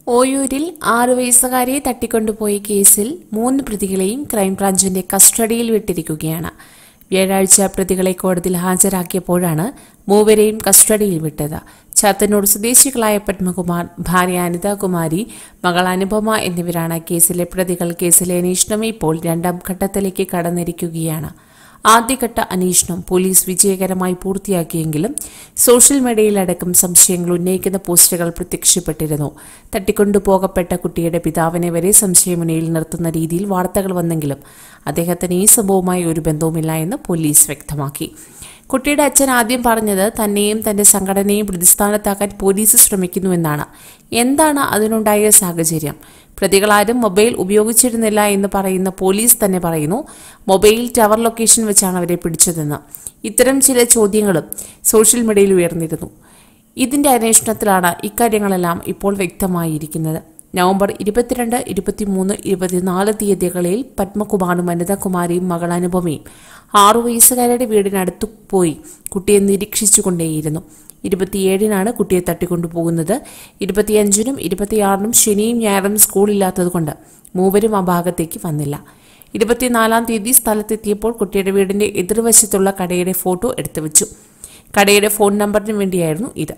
ഓയൂരിൽ 6 വയസ്സുകാരിയെ തട്ടിക്കൊണ്ടുപോയ കേസിൽ 3 പ്രതികളെയും ക്രൈംബ്രാഞ്ചിന്റെ കസ്റ്റഡിയിൽ വിട്ടിരിക്കുകയാണ്. വ്യാഴാഴ്ച പ്രതികളെ കോടതിയിൽ ഹാജരാക്കിയപ്പോഴാണ് മൂവരെയും കസ്റ്റഡിയിൽ വിട്ടത്. ചാത്തന്നൂർ സ്വദേശികളായ പത്മകുമാർ, ഭാര്യ അനിതാകുമാരി, മകൾ അനുപമ എന്നിവരാണ് കേസിലെ പ്രതികൾ. കേസിലെ അന്വേഷണം ഇപ്പോൾ 2ാം ഘട്ടത്തിലേക്ക് കടന്നിരിക്കുകയാണ്. ആദ്യഘട്ട അന്വേഷണം പോലീസ് വിജയകരമായി പൂർത്തിയാക്കിയെങ്കിലും സോഷ്യൽ മീഡിയയിലടക്കം സംശയങ്ങൾ ഉന്നയിക്കുന്ന പോസ്റ്റുകൾ പ്രത്യക്ഷപ്പെട്ടിരുന്നു. തട്ടിക്കൊണ്ടുപോകപ്പെട്ട കുട്ടിയുടെ പിതാവിനെ വരെ സംശയമുനയിൽ നിർത്തുന്ന രീതിയിൽ വാർത്തകൾ വന്നെങ്കിലും അദ്ദേഹത്തിന് ഈ സംഭവവുമായി ഒരു ബന്ധവുമില്ല എന്ന് പോലീസ് വ്യക്തമാക്കി. കുട്ടിയുടെ അച്ഛൻ ആദ്യം പറഞ്ഞത് തന്നെയും തന്റെ സംഘടനയും പ്രതിസ്ഥാനത്താക്കാൻ പോലീസ് ശ്രമിക്കുന്നുവെന്നാണ്. എന്താണ് അതിനുണ്ടായ സാഹചര്യം? പ്രതികളാരും മൊബൈൽ ഉപയോഗിച്ചിരുന്നില്ല എന്ന് പറയുന്ന പോലീസ് തന്നെ പറയുന്നു മൊബൈൽ ടവർ ലൊക്കേഷൻ വെച്ചാണ് അവരെ പിടിച്ചതെന്ന്. ഇത്തരം ചില ചോദ്യങ്ങളും സോഷ്യൽ മീഡിയയിൽ ഉയർന്നിരുന്നു. ഇതിന്റെ അന്വേഷണത്തിലാണ് ഇക്കാര്യങ്ങളെല്ലാം ഇപ്പോൾ വ്യക്തമായിരിക്കുന്നത്. നവംബർ 22, 23, 24 തീയതികളിൽ പത്മകുമാറും അനിതകുമാരിയും മകൾ അനുപമയും 6 വയസ്സുകാരുടെ വീടിനടുത്തു പോയി കുട്ടിയെ നിരീക്ഷിച്ചുകൊണ്ടേയിരുന്നു. 27-നാണ് കുട്ടിയെ തട്ടിക്കൊണ്ടുപോകുന്നത്. 25-നും 26-നും ശനിയും ഞായറും സ്കൂളില്ലാത്തതുകൊണ്ട് മൂവരും ആ ഭാഗത്തേക്ക് വന്നില്ല. 24-ാം തീയതി സ്ഥലത്തെത്തിയപ്പോൾ കുട്ടിയുടെ വീടിന്റെ എതിർവശത്തുള്ള കടയുടെ ഫോട്ടോ എടുത്തുവെച്ചു. കടയുടെ ഫോൺ നമ്പറിന് വേണ്ടിയായിരുന്നു ഇത്.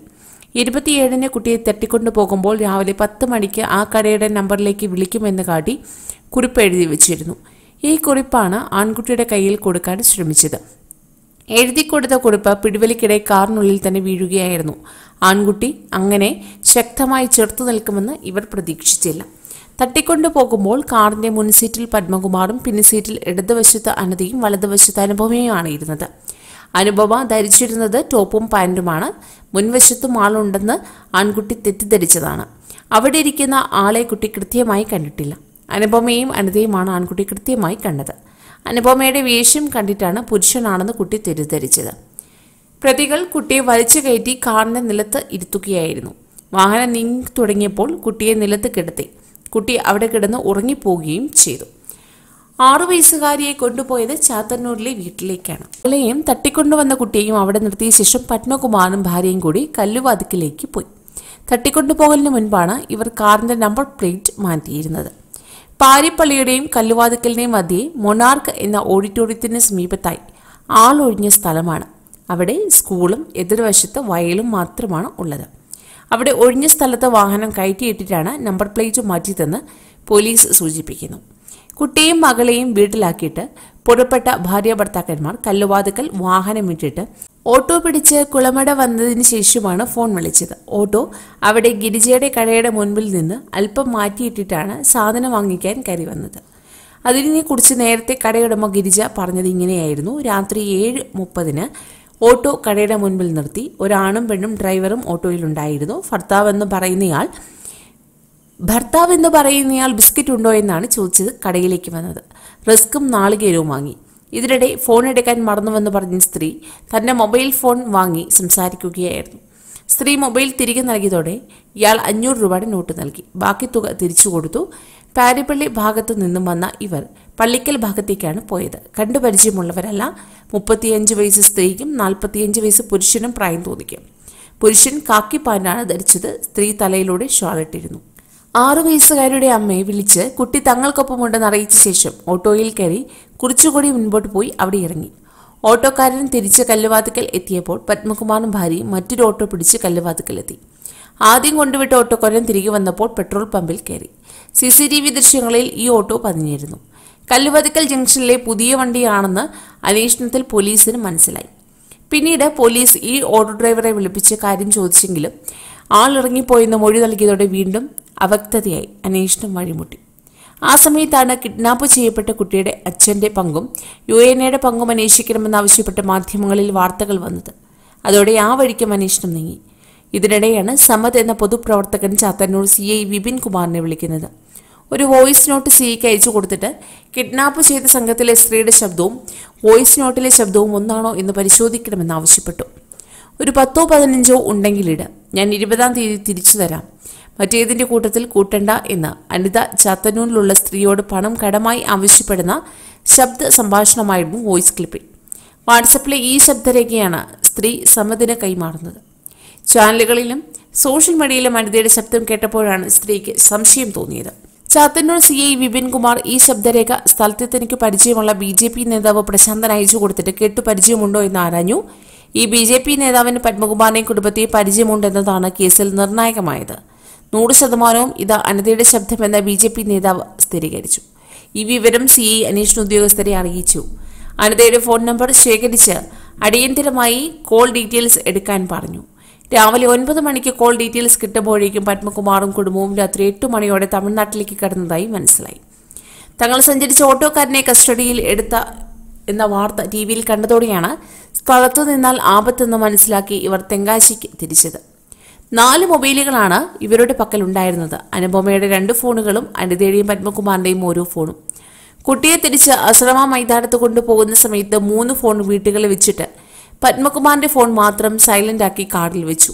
27-ന് കുട്ടിയെ തട്ടിക്കൊണ്ടുപോകുമ്പോൾ രാവിലെ 10 മണിക്ക് ആ കടയുടെ നമ്പറിലേക്ക് വിളിക്കുമെന്ന് കാട്ടി കുറിപ്പ് എഴുതി വെച്ചിരുന്നു. ഈ കുറിപ്പാണ് ആൺകുട്ടിയുടെ കയ്യിൽ കൊടുക്കാൻ ശ്രമിച്ചത്. എഴുതിക്കൊടുത്ത കുറിപ്പ് പിടിവലിക്കിടെ കാറിനുള്ളിൽ തന്നെ വീഴുകയായിരുന്നു. ആൺകുട്ടി അങ്ങനെ ശക്തമായി ചെറുത്തു നിൽക്കുമെന്ന് ഇവർ പ്രതീക്ഷിച്ചില്ല. തട്ടിക്കൊണ്ടുപോകുമ്പോൾ കാറിന്റെ മുൻസീറ്റിൽ പത്മകുമാറും പിൻസീറ്റിൽ ഇടതുവശത്ത് അനതയും വലതുവശത്ത് അനുപമയുമാണ് ഇരുന്നത്. അനുപമ ധരിച്ചിരുന്നത് ടോപ്പും പാൻറ്റുമാണ്. മുൻവശത്തും ആളുണ്ടെന്ന് ആൺകുട്ടി തെറ്റിദ്ധരിച്ചതാണ്. അവിടെ ഇരിക്കുന്ന ആളെ കുട്ടി കൃത്യമായി കണ്ടിട്ടില്ല. അനുപമയും അനതയുമാണ് ആൺകുട്ടി കൃത്യമായി കണ്ടത്. അനുപമയുടെ വേഷം കണ്ടിട്ടാണ് പുരുഷനാണെന്ന് കുട്ടി തെറ്റിദ്ധരിച്ചത്. പ്രതികൾ കുട്ടിയെ വലിച്ചു കയറ്റി കാറിന്റെ നിലത്ത് ഇരുത്തുകയായിരുന്നു. വാഹനം നീങ്ങി തുടങ്ങിയപ്പോൾ കുട്ടിയെ നിലത്ത് കിടത്തി. കുട്ടി അവിടെ കിടന്ന് ഉറങ്ങിപ്പോവുകയും ചെയ്തു. 6 വയസ്സുകാരിയെ കൊണ്ടുപോയത് ചാത്തന്നൂരിലെ വീട്ടിലേക്കാണ്. അവളെയും തട്ടിക്കൊണ്ടുവന്ന കുട്ടിയെയും അവിടെ നിർത്തിയ ശേഷം പത്മകുമാറും ഭാര്യയും കൂടി കല്ലുവാതിക്കലേക്ക് പോയി. തട്ടിക്കൊണ്ടുപോകലിന് മുൻപാണ് ഇവർ കാറിന്റെ നമ്പർ പ്ലേറ്റ് മാറ്റിയിരുന്നത്. പാരിപ്പള്ളിയുടെയും കല്ലുവാതിക്കലിന്റെയും മധ്യേ മൊണാർക്ക് എന്ന ഓഡിറ്റോറിയത്തിന് സമീപത്തായി ആളൊഴിഞ്ഞ സ്ഥലമാണ്. അവിടെ സ്കൂളും എതിർവശത്ത് വയലും മാത്രമാണ് ഉള്ളത്. അവിടെ ഒഴിഞ്ഞ സ്ഥലത്ത് വാഹനം കയറ്റിയിട്ടിട്ടാണ് നമ്പർ പ്ലേറ്റ് മാറ്റിയതെന്ന് പോലീസ് സൂചിപ്പിക്കുന്നു. കുട്ടിയും മകളെയും വീട്ടിലാക്കിയിട്ട് പുറപ്പെട്ട ഭാര്യ ഭർത്താക്കന്മാർ കല്ലുവാതിക്കൽ വാഹനമിട്ടിട്ട് ഓട്ടോ പിടിച്ച് കുളമട വന്നതിന് ശേഷമാണ് ഫോൺ വിളിച്ചത്. ഓട്ടോ അവിടെ ഗിരിജയുടെ കടയുടെ മുൻപിൽ നിന്ന് അല്പം മാറ്റിയിട്ടിട്ടാണ് സാധനം വാങ്ങിക്കാൻ കയറി വന്നത്. അതിനെക്കുറിച്ച് നേരത്തെ കടയുടമ ഗിരിജ പറഞ്ഞത് ഇങ്ങനെയായിരുന്നു. രാത്രി 7:30-ന് ഓട്ടോ കടയുടെ മുൻപിൽ നിർത്തി. ഒരാണും പെണ്ണും ഡ്രൈവറും ഓട്ടോയിലുണ്ടായിരുന്നു. ഭർത്താവ് എന്ന് പറയുന്നയാൾ ബിസ്ക്കറ്റ് ഉണ്ടോ എന്നാണ് ചോദിച്ചത്. കടയിലേക്ക് വന്നത് റസ്കും നാളികേരവും വാങ്ങി. ഇതിനിടെ ഫോൺ എടുക്കാൻ മറന്നുവെന്ന് പറഞ്ഞ സ്ത്രീ തന്റെ മൊബൈൽ ഫോൺ വാങ്ങി സംസാരിക്കുകയായിരുന്നു. സ്ത്രീ മൊബൈൽ തിരികെ നൽകിയതോടെ ഇയാൾ 500 രൂപയുടെ നോട്ട് നൽകി. ബാക്കി തുക തിരിച്ചു കൊടുത്തു. പാരിപ്പള്ളി ഭാഗത്തു നിന്നും വന്ന ഇവർ പള്ളിക്കൽ ഭാഗത്തേക്കാണ് പോയത്. കണ്ടുപരിചയമുള്ളവരല്ല. 35 വയസ്സ് സ്ത്രീക്കും 45 വയസ്സ് പുരുഷനും പ്രായം തോന്നിക്കും. പുരുഷൻ കാക്കി പാന്റാണ് ധരിച്ചത്. സ്ത്രീ തലയിലൂടെ ഷാളിട്ടിരുന്നു. 6 വയസ്സുകാരുടെ അമ്മയെ വിളിച്ച് കുട്ടി തങ്ങൾക്കൊപ്പമുണ്ടെന്ന് അറിയിച്ച ശേഷം ഓട്ടോയിൽ കയറി കുറച്ചുകൂടി മുൻപോട്ട് പോയി അവിടെ ഇറങ്ങി. ഓട്ടോക്കാരൻ തിരിച്ച് കല്ലുവാതിക്കൽ എത്തിയപ്പോൾ പത്മകുമാറും ഭാര്യയും മറ്റൊരു ഓട്ടോ പിടിച്ച് കല്ലുവാതിക്കലെത്തി. ആദ്യം കൊണ്ടുവിട്ട ഓട്ടോക്കാരൻ തിരികെ വന്നപ്പോൾ പെട്രോൾ പമ്പിൽ കയറി. CCTV ദൃശ്യങ്ങളിൽ ഈ ഓട്ടോ പതിഞ്ഞിരുന്നു. കല്ലുവാതിക്കൽ ജംഗ്ഷനിലെ പുതിയ വണ്ടിയാണെന്ന് അന്വേഷണത്തിൽ പോലീസിന് മനസ്സിലായി. പിന്നീട് പോലീസ് ഈ ഓട്ടോ ഡ്രൈവറെ വിളിപ്പിച്ച് കാര്യം ചോദിച്ചെങ്കിലും ആൾ ഇറങ്ങിപ്പോയെന്ന് മൊഴി നൽകിയതോടെ വീണ്ടും അവ്യക്തതയായി. അന്വേഷണം വഴിമുട്ടി. ആ സമയത്താണ് കിഡ്നാപ്പ് ചെയ്യപ്പെട്ട കുട്ടിയുടെ അച്ഛന്റെ പങ്കും UNAയുടെ പങ്കും അന്വേഷിക്കണമെന്നാവശ്യപ്പെട്ട് മാധ്യമങ്ങളിൽ വാർത്തകൾ വന്നത്. അതോടെ ആ വഴിക്കും അന്വേഷണം നീങ്ങി. ഇതിനിടെയാണ് സമദ് എന്ന പൊതുപ്രവർത്തകൻ ചാത്തന്നൂർ CI വിപിൻ കുമാറിനെ വിളിക്കുന്നത്. ഒരു വോയിസ് നോട്ട് CIക്ക് അയച്ചു കൊടുത്തിട്ട് കിഡ്നാപ്പ് ചെയ്ത സംഘത്തിലെ സ്ത്രീയുടെ ശബ്ദവും വോയിസ് നോട്ടിലെ ശബ്ദവും ഒന്നാണോ എന്ന് പരിശോധിക്കണമെന്ന് ആവശ്യപ്പെട്ടു. ഒരു 10-15 ഉണ്ടെങ്കിലിട്, ഞാൻ 20-ാം തീയതി തിരിച്ചു തരാം. മറ്റേതിന്റെ കൂട്ടത്തിൽ കൂട്ടണ്ട എന്ന് അനിത ചാത്തന്നൂരിലുള്ള സ്ത്രീയോട് പണം കടമായി ആവശ്യപ്പെടുന്ന ശബ്ദ സംഭാഷണമായിരുന്നു വോയിസ് ക്ലിപ്പിൽ. വാട്സപ്പിലെ ഈ ശബ്ദരേഖയാണ് സ്ത്രീ സമദിന് കൈമാറുന്നത്. ചാനലുകളിലും സോഷ്യൽ മീഡിയയിലും അനിതയുടെ ശബ്ദം കേട്ടപ്പോഴാണ് സ്ത്രീക്ക് സംശയം തോന്നിയത്. ചാത്തന്നൂർ CI വിപിൻകുമാർ ഈ ശബ്ദരേഖ സ്ഥലത്ത് തനിക്ക് പരിചയമുള്ള BJP നേതാവ് പ്രശാന്തൻ അയച്ചു കൊടുത്തിട്ട് കേട്ടു പരിചയമുണ്ടോ എന്ന് ആരാഞ്ഞു. ഈ BJP നേതാവിന് പത്മകുമാറിനെയും കുടുംബത്തെയും പരിചയമുണ്ടെന്നതാണ് കേസിൽ നിർണായകമായത്. 100% ഇത് അനിതയുടെ ശബ്ദമെന്ന് BJP നേതാവ് സ്ഥിരീകരിച്ചു. ഈ വിവരം CI അന്വേഷണ ഉദ്യോഗസ്ഥരെ അറിയിച്ചു. അനിതയുടെ ഫോൺ നമ്പർ ശേഖരിച്ച് അടിയന്തരമായി കോൾ ഡീറ്റെയിൽസ് എടുക്കാൻ പറഞ്ഞു. രാവിലെ 9 മണിക്ക് കോൾ ഡീറ്റെയിൽസ് കിട്ടുമ്പോഴേക്കും പത്മകുമാറും കുടുംബവും രാത്രി 8 മണിയോടെ തമിഴ്നാട്ടിലേക്ക് കടന്നതായി മനസ്സിലായി. തങ്ങൾ സഞ്ചരിച്ച ഓട്ടോക്കാരനെ കസ്റ്റഡിയിൽ എടുത്ത എന്ന വാർത്ത TVയിൽ കണ്ടതോടെയാണ് സ്ഥലത്തു നിന്നാൽ ആപത്തെന്ന് മനസ്സിലാക്കി ഇവർ തെങ്കാശിക്ക് തിരിച്ചത്. 4 മൊബൈലുകളാണ് ഇവരുടെ പക്കലുണ്ടായിരുന്നത്. അനുപമയുടെ 2 ഫോണുകളും അനിതയുടെയും പത്മകുമാറിന്റെയും ഓരോ ഫോണും. കുട്ടിയെ തിരിച്ച് അസ്രമ മൈതാനത്ത് കൊണ്ടുപോകുന്ന സമയത്ത് 3 ഫോൺ വീട്ടുകളിൽ വെച്ചിട്ട് പത്മകുമാറിന്റെ ഫോൺ മാത്രം സൈലന്റ് ആക്കി കാറിൽ വെച്ചു.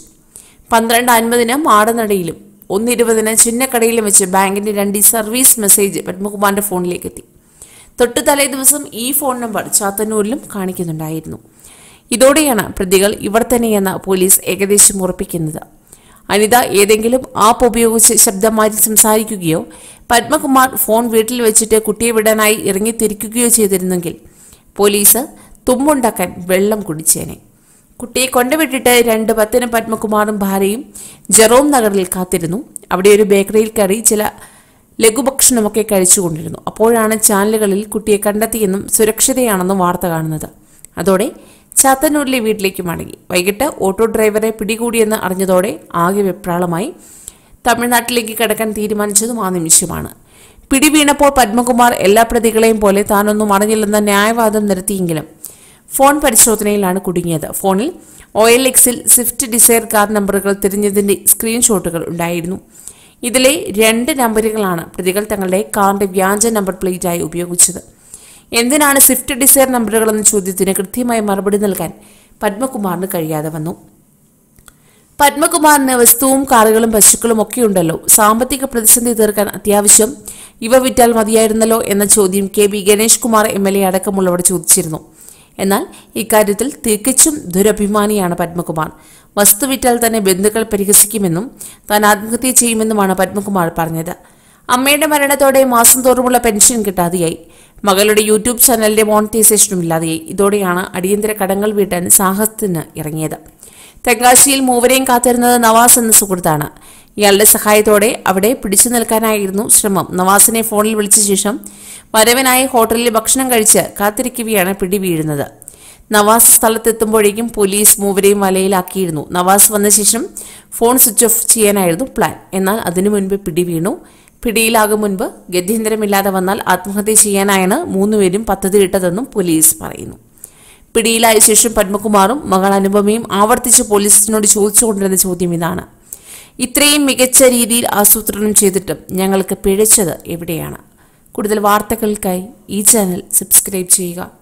12:50 മാടനടയിലും 1:20 ചിന്നക്കടയിലും വെച്ച് ബാങ്കിന്റെ 2 സർവീസ് മെസ്സേജ് പത്മകുമാറിന്റെ ഫോണിലേക്ക് എത്തി. തൊട്ടു തലേ ദിവസം ഈ ഫോൺ നമ്പർ ചാത്തന്നൂരിലും കാണിക്കുന്നുണ്ടായിരുന്നു. ഇതോടെയാണ് പ്രതികൾ ഇവർ തന്നെയെന്ന് പോലീസ് ഏകദേശം ഉറപ്പിക്കുന്നത്. അനിത ഏതെങ്കിലും ആപ്പ് ഉപയോഗിച്ച് ശബ്ദം മാറ്റി സംസാരിക്കുകയോ പത്മകുമാർ ഫോൺ വീട്ടിൽ വെച്ചിട്ട് കുട്ടിയെ വിടാനായി ഇറങ്ങിത്തിരിക്കുകയോ ചെയ്തിരുന്നെങ്കിൽ പോലീസ് തുമ്മുണ്ടാക്കാൻ വെള്ളം കുടിച്ചേനെ. കുട്ടിയെ കൊണ്ടുവിട്ടിട്ട് 2:10 പത്മകുമാറും ഭാര്യയും ജെറോം നഗറിൽ കാത്തിരുന്നു. അവിടെ ഒരു ബേക്കറിയിൽ കയറി ചില ലഘുഭക്ഷണമൊക്കെ കഴിച്ചുകൊണ്ടിരുന്നു. അപ്പോഴാണ് ചാനലുകളിൽ കുട്ടിയെ കണ്ടെത്തിയെന്നും സുരക്ഷിതയാണെന്നും വാർത്ത കാണുന്നത്. അതോടെ ചാത്തന്നൂരിലെ വീട്ടിലേക്ക് മടങ്ങി. വൈകിട്ട് ഓട്ടോ ഡ്രൈവറെ പിടികൂടിയെന്ന് അറിഞ്ഞതോടെ ആകെ വെപ്രാളമായി. തമിഴ്നാട്ടിലേക്ക് കടക്കാൻ തീരുമാനിച്ചതും ആ നിമിഷമാണ്. പിടിവീണപ്പോൾ പത്മകുമാർ എല്ലാ പ്രതികളെയും പോലെ താനൊന്നും അറിഞ്ഞില്ലെന്ന ന്യായവാദം നിരത്തിയെങ്കിലും ഫോൺ പരിശോധനയിലാണ് കുടുങ്ങിയത്. ഫോണിൽ OLXൽ സ്വിഫ്റ്റ് ഡിസയർ കാർ നമ്പറുകൾ തിരിഞ്ഞതിന്റെ സ്ക്രീൻഷോട്ടുകൾ ഉണ്ടായിരുന്നു. ഇതിലെ 2 നമ്പറുകളാണ് പ്രതികൾ തങ്ങളുടെ കാറിന്റെ വ്യാജ നമ്പർ പ്ലേറ്റായി ഉപയോഗിച്ചത്. എന്തിനാണ് സ്വിഫ്റ്റ് ഡിസയർ നമ്പറുകളെന്ന ചോദ്യത്തിന് കൃത്യമായ മറുപടി നൽകാൻ പത്മകുമാറിന് കഴിയാതെ വന്നു. പത്മകുമാറിന് വസ്തുവും കാറുകളും പശുക്കളും ഒക്കെ ഉണ്ടല്ലോ, സാമ്പത്തിക പ്രതിസന്ധി തീർക്കാൻ അത്യാവശ്യം ഇവ വിറ്റാൽ മതിയായിരുന്നല്ലോ എന്ന ചോദ്യം KB ഗണേഷ് കുമാർ MLA അടക്കമുള്ളവർ ചോദിച്ചിരുന്നു. എന്നാൽ ഇക്കാര്യത്തിൽ തികച്ചും ദുരഭിമാനിയാണ് പത്മകുമാർ. വസ്തു വിറ്റാൽ തന്നെ ബന്ധുക്കൾ പരിഹസിക്കുമെന്നും താൻ ആത്മഹത്യ ചെയ്യുമെന്നുമാണ് പത്മകുമാർ പറഞ്ഞത്. അമ്മയുടെ മരണത്തോടെ മാസം തോറുമുള്ള പെൻഷൻ കിട്ടാതെയായി. മകളുടെ യൂട്യൂബ് ചാനലിന്റെ മോണിറ്റൈസേഷനും ഇല്ലാതെയായി. ഇതോടെയാണ് അടിയന്തര കടങ്ങൾ വീട്ടാൻ സാഹസത്തിന് ഇറങ്ങിയത്. തെങ്കാശിയിൽ മൂവരെയും കാത്തിരുന്നത് നവാസ് എന്ന സുഹൃത്താണ്. ഇയാളുടെ സഹായത്തോടെ അവിടെ പിടിച്ചു നിൽക്കാനായിരുന്നു ശ്രമം. നവാസിനെ ഫോണിൽ വിളിച്ച ശേഷം വരവനായി ഹോട്ടലിൽ ഭക്ഷണം കഴിച്ച് കാത്തിരിക്കുകയാണ് പിടി വീഴുന്നത്. നവാസ് സ്ഥലത്തെത്തുമ്പോഴേക്കും പോലീസ് മൂവരെയും വലയിലാക്കിയിരുന്നു. നവാസ് വന്ന ശേഷം ഫോൺ സ്വിച്ച് ഓഫ് ചെയ്യാനായിരുന്നു പ്ലാൻ. എന്നാൽ അതിനു മുൻപ് പിടി വീണു. പിടിയിലാകും മുൻപ് ഗത്യന്തരമില്ലാതെ വന്നാൽ ആത്മഹത്യ ചെയ്യാനായാണ് 3 പേരും പദ്ധതിയിട്ടതെന്നും പോലീസ് പറയുന്നു. പിടിയിലായ ശേഷം പത്മകുമാറും മകൾ അനുപമയും ആവർത്തിച്ച് പോലീസിനോട് ചോദിച്ചുകൊണ്ടിരുന്ന ചോദ്യം ഇതാണ്: ഇത്രയും മികച്ച രീതിയിൽ ആസൂത്രണം ചെയ്തിട്ടും ഞങ്ങൾക്ക് പിഴച്ചത് എവിടെയാണ്? കൂടുതൽ വാർത്തകൾക്കായി ഈ ചാനൽ സബ്സ്ക്രൈബ് ചെയ്യുക.